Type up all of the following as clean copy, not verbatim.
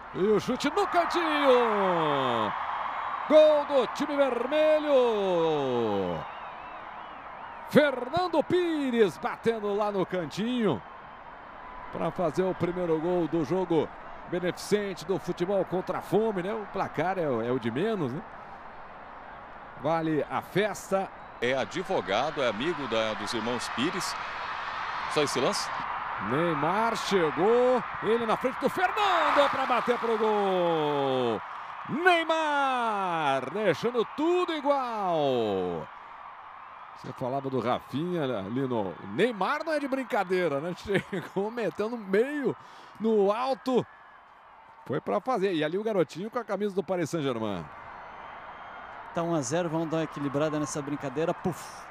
E o chute no cantinho. Gol do time vermelho. Fernando Pires batendo lá no cantinho para fazer o primeiro gol do jogo beneficente do futebol contra a fome, né? O placar é o de menos, né? Vale a festa. É advogado, é amigo dos irmãos Pires. Só esse lance. Neymar chegou, ele na frente do Fernando para bater pro gol. Neymar deixando tudo igual. Você falava do Rafinha ali no... Neymar não é de brincadeira, né? Chegou metendo meio no alto. Foi para fazer. E ali o garotinho com a camisa do Paris Saint-Germain. Tá 1 a 0, vamos dar uma equilibrada nessa brincadeira. Puf!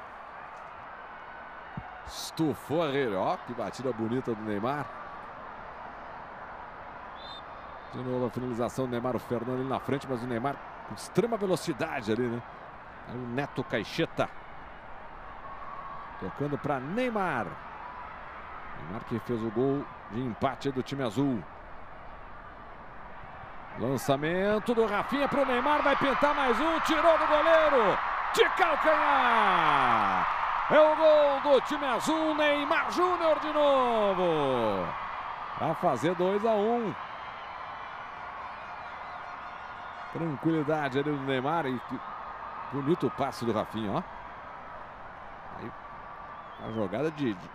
Estufou a rede. Ó, que batida bonita do Neymar. De novo a finalização do Neymar, o Fernando ali na frente, mas o Neymar com extrema velocidade ali, né? Aí o Neto Caixeta. Tocando para Neymar. Neymar que fez o gol de empate do time azul. Lançamento do Rafinha para o Neymar, vai pintar mais um, tirou do goleiro, de calcanhar. É o gol do time azul, Neymar Júnior de novo. Para fazer 2 a 1. Tranquilidade ali do Neymar e bonito passe do Rafinha, ó. Aí, a jogada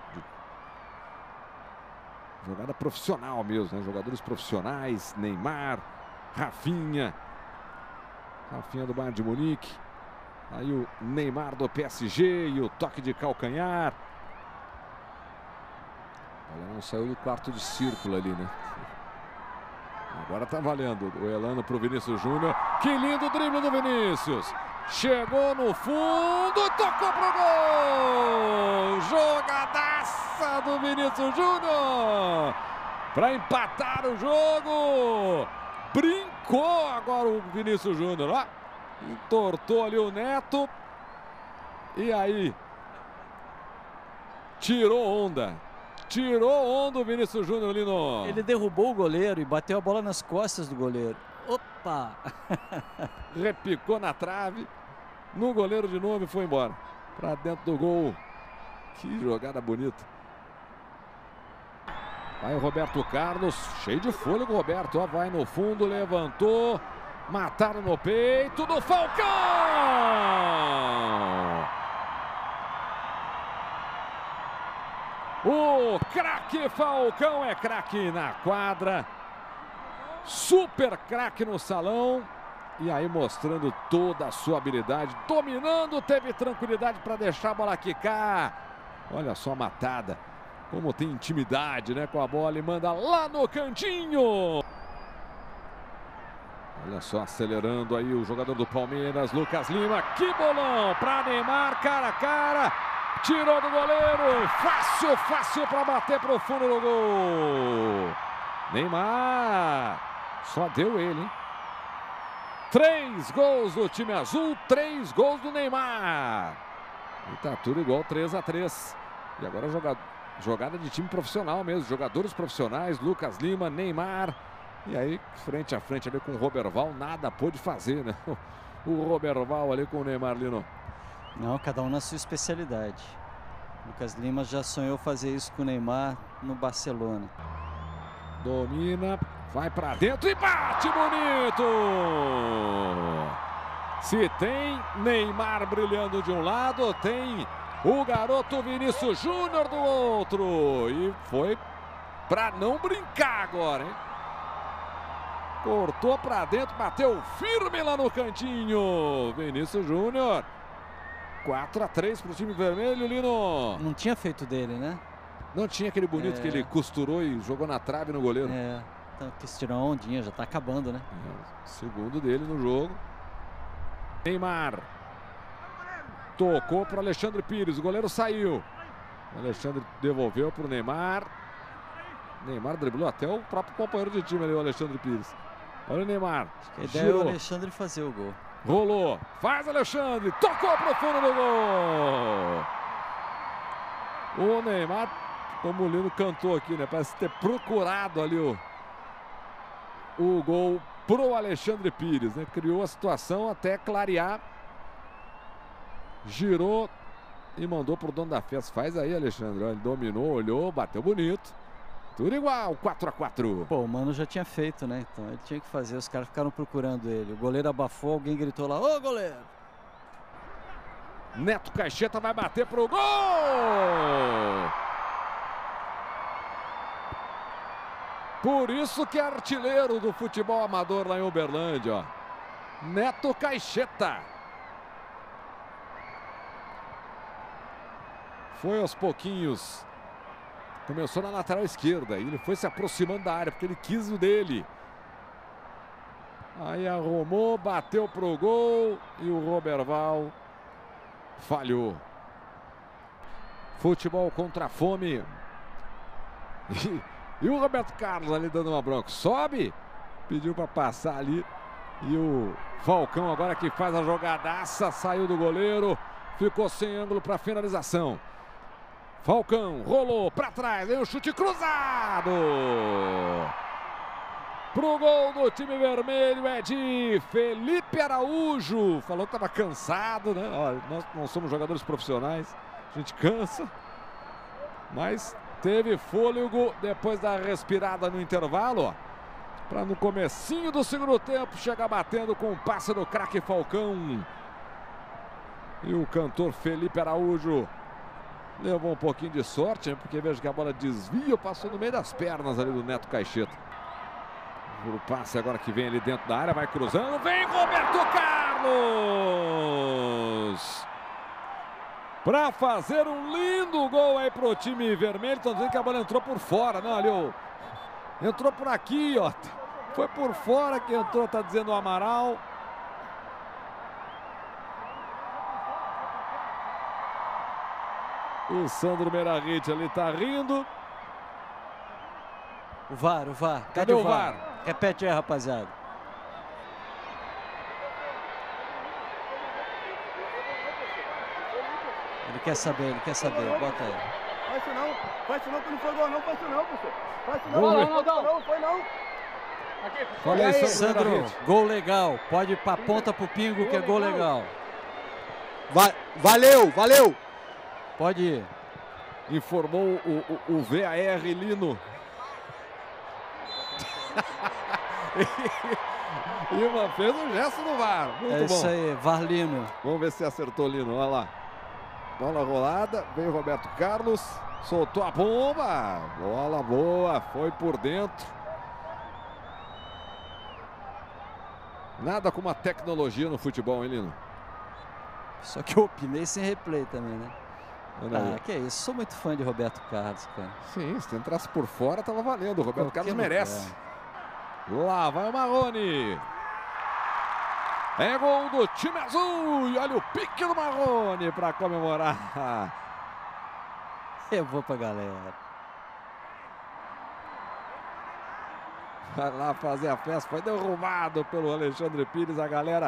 jogada profissional mesmo, né? Jogadores profissionais, Neymar, Rafinha do Bayern de Munique. Aí o Neymar do PSG e o toque de calcanhar. Olha, não saiu do quarto de círculo ali, né? Agora tá valendo. O Elano pro Vinícius Júnior. Que lindo drible do Vinícius. Chegou no fundo, tocou pro gol. Jogadaça do Vinícius Júnior para empatar o jogo. Brincou agora o Vinícius Júnior, ó. Entortou ali o Neto. E aí tirou onda. Tirou onda o Vinícius Júnior ali no... Ele derrubou o goleiro e bateu a bola nas costas do goleiro. Opa! Repicou na trave. No goleiro de novo e foi embora. Para dentro do gol. Que jogada bonita. Vai o Roberto Carlos. Cheio de fôlego o Roberto. Ó, vai no fundo, levantou. Mataram no peito do Falcão. O craque Falcão é craque na quadra. Super craque no salão. E aí mostrando toda a sua habilidade. Dominando, teve tranquilidade para deixar a bola quicar. Olha só a matada. Como tem intimidade, né, com a bola e manda lá no cantinho. Olha só, acelerando aí o jogador do Palmeiras, Lucas Lima. Que bolão para Neymar, cara a cara. Tirou do goleiro. Fácil, fácil para bater pro fundo do gol. Neymar. Só deu ele, hein? 3 gols do time azul, 3 gols do Neymar. E tá tudo igual, 3 a 3. E agora jogada de time profissional mesmo. Jogadores profissionais, Lucas Lima, Neymar. E aí, frente a frente ali com o Roberval, nada pôde fazer, né? O Roberval ali com o Neymar ali no... Não, cada um na sua especialidade. Lucas Lima já sonhou fazer isso com o Neymar no Barcelona. Domina, vai pra dentro e bate bonito! Se tem Neymar brilhando de um lado, tem o garoto Vinícius Júnior do outro. E foi pra não brincar agora, hein? Cortou pra dentro, bateu firme lá no cantinho. Vinícius Júnior. 4 a 3 pro time vermelho, Lino. Não tinha feito dele, né? Não tinha aquele bonito que ele costurou e jogou na trave no goleiro. Então quis tirar uma ondinha, já tá acabando, né? Segundo dele no jogo. Neymar. Tocou para Alexandre Pires, o goleiro saiu. O Alexandre devolveu pro Neymar. Neymar driblou até o próprio companheiro de time ali, o Alexandre Pires. Olha o Neymar. Acho que a ideia é o Alexandre fazer o gol. Rolou. Faz Alexandre. Tocou pro fundo do gol. O Neymar, como o Lino cantou aqui, né? Parece ter procurado ali o gol pro Alexandre Pires, né? Criou a situação até clarear. Girou e mandou pro dono da festa. Faz aí, Alexandre. Ele dominou, olhou, bateu bonito. Tudo igual, 4-4. Pô, o Mano já tinha feito, né? Então ele tinha que fazer. Os caras ficaram procurando ele. O goleiro abafou, alguém gritou lá: ô, goleiro! Neto Caixeta vai bater pro gol! Por isso que é artilheiro do futebol amador lá em Uberlândia, ó. Neto Caixeta. Foi aos pouquinhos. Começou na lateral esquerda. Ele foi se aproximando da área porque ele quis o dele. Aí arrumou, bateu pro gol e o Roberval falhou. Futebol contra a fome. E o Roberto Carlos ali dando uma bronca. Sobe, pediu para passar ali. E o Falcão agora que faz a jogadaça. Saiu do goleiro, ficou sem ângulo para finalização. Falcão rolou para trás, vem o chute cruzado. Pro gol do time vermelho é de Felipe Araújo. Falou que estava cansado, né? Olha, nós não somos jogadores profissionais, a gente cansa. Mas teve fôlego depois da respirada no intervalo, ó. Para no comecinho do segundo tempo chegar batendo com o passe do craque Falcão. E o cantor Felipe Araújo levou um pouquinho de sorte, hein? Porque vejo que a bola desvia, passou no meio das pernas ali do Neto Caixeta. O passe agora que vem ali dentro da área, vai cruzando, vem Roberto Carlos! Para fazer um lindo gol aí pro time vermelho. Estão dizendo que a bola entrou por fora, não, ali, ó. Entrou por aqui, ó. Foi por fora que entrou, tá dizendo o Amaral. O Sandro Meirahit ali tá rindo. O VAR. Cadê o VAR? Repete aí, rapaziada. Ele quer saber, bota aí. Faz isso não, que não foi gol não, faz isso não, professor. Faz isso não, não foi não. Olha aí, Sandro, gol legal. Pode ir pra ponta pro pingo que é gol legal. Valeu! Pode ir. Informou o VAR Lino. E fez um gesto no VAR. Muito bom. Isso aí, Varlino. Vamos ver se acertou Lino, olha lá. Bola rolada, veio o Roberto Carlos, soltou a bomba. Bola boa, foi por dentro. Nada como a tecnologia no futebol, hein, Lino? Só que eu opinei sem replay também, né? Ah, que é isso, sou muito fã de Roberto Carlos, cara. Sim, se entrasse por fora, tava valendo. O Roberto Carlos lugar. merece. Lá vai o Marrone. É gol do time azul. E olha o pique do Marrone para comemorar. Eu vou pra galera. Vai lá fazer a festa. Foi derrubado pelo Alexandre Pires. A galera.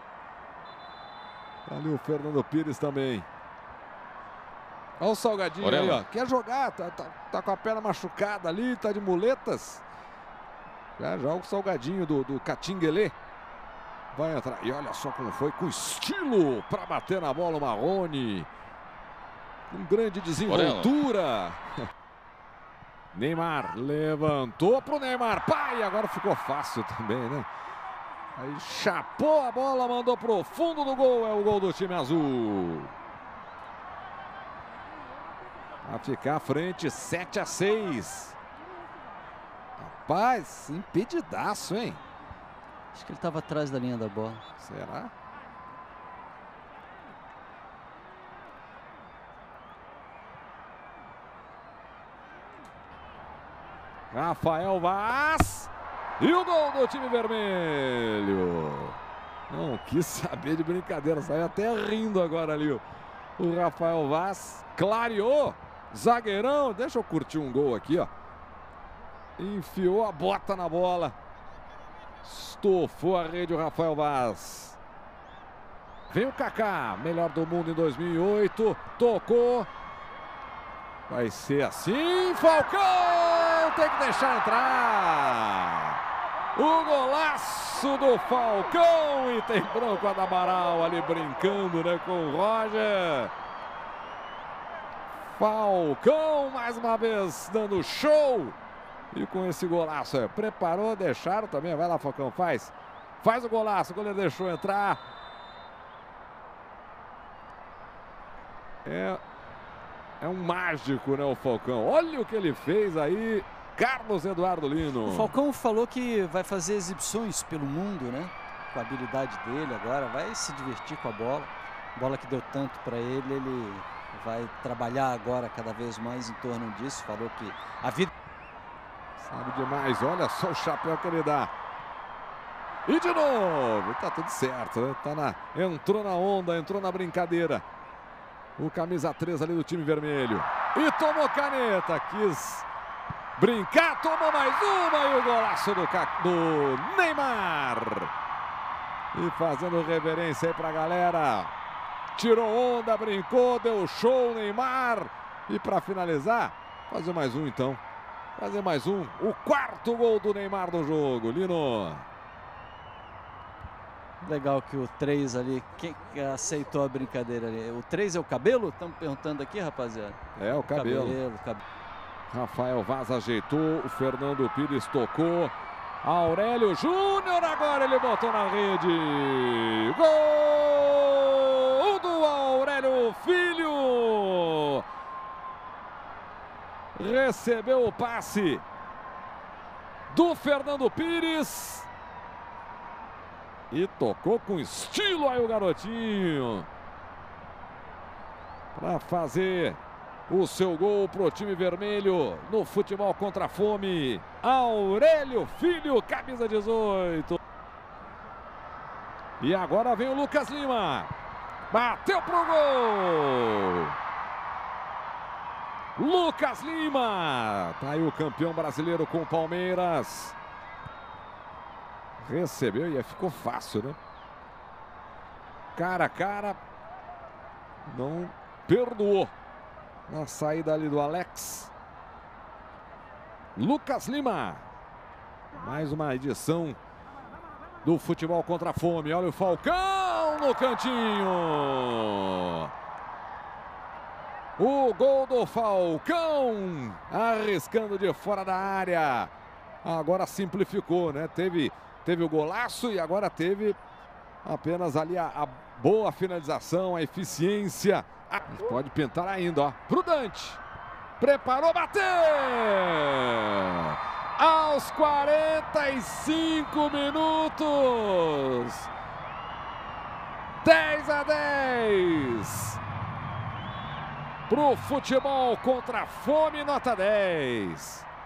Ali o Fernando Pires também. Olha o Salgadinho aí, ó. Quer jogar, tá com a perna machucada ali, tá de muletas. Já joga o Salgadinho do Catinguelê. Vai entrar. E olha só como foi, com estilo para bater na bola o Marrone. Com grande desenvoltura. Neymar levantou pro Neymar. Pai, agora ficou fácil também, né? Aí chapou a bola, mandou pro fundo do gol. É o gol do time azul. A ficar à frente, 7-6. Rapaz, impedidaço, hein? Acho que ele estava atrás da linha da bola. Será? Rafael Vaz. E o gol do time vermelho. Não quis saber de brincadeira. Saiu até rindo agora ali. O Rafael Vaz clareou. Zagueirão. Deixa eu curtir um gol aqui, ó. Enfiou a bota na bola. Estofou a rede o Rafael Vaz. Vem o Kaká, melhor do mundo em 2008. Tocou. Vai ser assim. Falcão tem que deixar entrar. O golaço do Falcão. E tem Branco Adabaral ali brincando, né, com o Roger. Falcão mais uma vez dando show. E com esse golaço, preparou, deixaram também. Vai lá, Falcão, faz o golaço. O goleiro deixou entrar. É um mágico, né, o Falcão. Olha o que ele fez aí, Carlos Eduardo Lino. O Falcão falou que vai fazer exibições pelo mundo, né? Com a habilidade dele agora, vai se divertir com a bola. Bola que deu tanto para ele vai trabalhar agora cada vez mais em torno disso. Falou que a vida... Sabe demais, olha só o chapéu que ele dá. E de novo, tá tudo certo, né? Entrou na onda, entrou na brincadeira. O camisa 3 ali do time vermelho. E tomou caneta, quis brincar, tomou mais uma e o golaço do Neymar. E fazendo reverência aí pra galera. Tirou onda, brincou, deu show, Neymar. E pra finalizar, fazer mais um então. Fazer mais um. O quarto gol do Neymar no jogo, Lino. Legal que o 3 ali, quem aceitou a brincadeira ali? O 3 é o cabelo? Estamos perguntando aqui, rapaziada. É, o cabelo. Rafael Vaz ajeitou, o Fernando Pires tocou. Aurélio Júnior, agora ele botou na rede. Gol do Aurélio Filho. Recebeu o passe do Fernando Pires. E tocou com estilo aí o garotinho. Para fazer o seu gol pro time vermelho no futebol contra a fome. Aurélio Filho, camisa 18. E agora vem o Lucas Lima. Bateu pro gol. Lucas Lima. Tá aí o campeão brasileiro com o Palmeiras. Recebeu e ficou fácil, né? Cara a cara. Não perdoou. Na saída ali do Alex. Lucas Lima. Mais uma edição do futebol contra a fome. Olha o Falcão no cantinho. O gol do Falcão. Arriscando de fora da área. Agora simplificou, né? Teve o golaço e agora teve apenas ali a boa finalização, a eficiência. Pode pintar ainda, ó. Prudente. Preparou, bateu! Aos 45 minutos. 10-10. Pro futebol contra a fome, nota 10.